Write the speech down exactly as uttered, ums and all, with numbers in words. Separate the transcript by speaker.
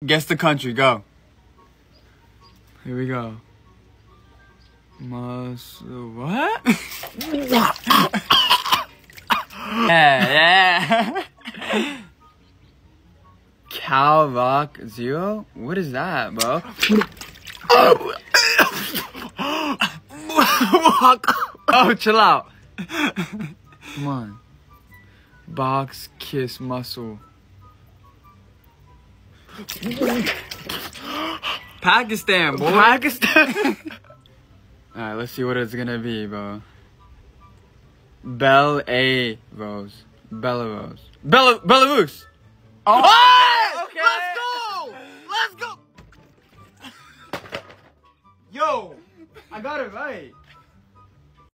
Speaker 1: Guess the country, go. Here we go. Mus... What? Yeah, yeah. Cal Rock Zero? What is that, bro? Oh, chill out. Come on. Box Kiss Muscle. Pakistan, boy. Pakistan. Alright, let's see what it's gonna be, bro. Bel A Rose. Bella Rose. Bella Belarus. Oh,
Speaker 2: Oh,
Speaker 1: okay.
Speaker 2: Let's go! Let's go!
Speaker 1: Yo, I got it right.